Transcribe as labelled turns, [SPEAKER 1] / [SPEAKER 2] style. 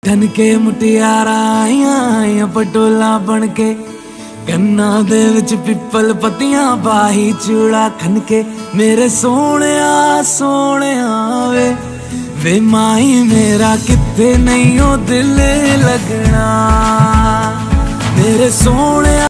[SPEAKER 1] धन के मुटियारा आइया पटोला बन के कन्ना दे विच पिपल पत्तियां पाही चूड़ा खन के मेरे सोने सोने वे माही मेरा किथे नहीं ओ दिल लगना मेरे सोने।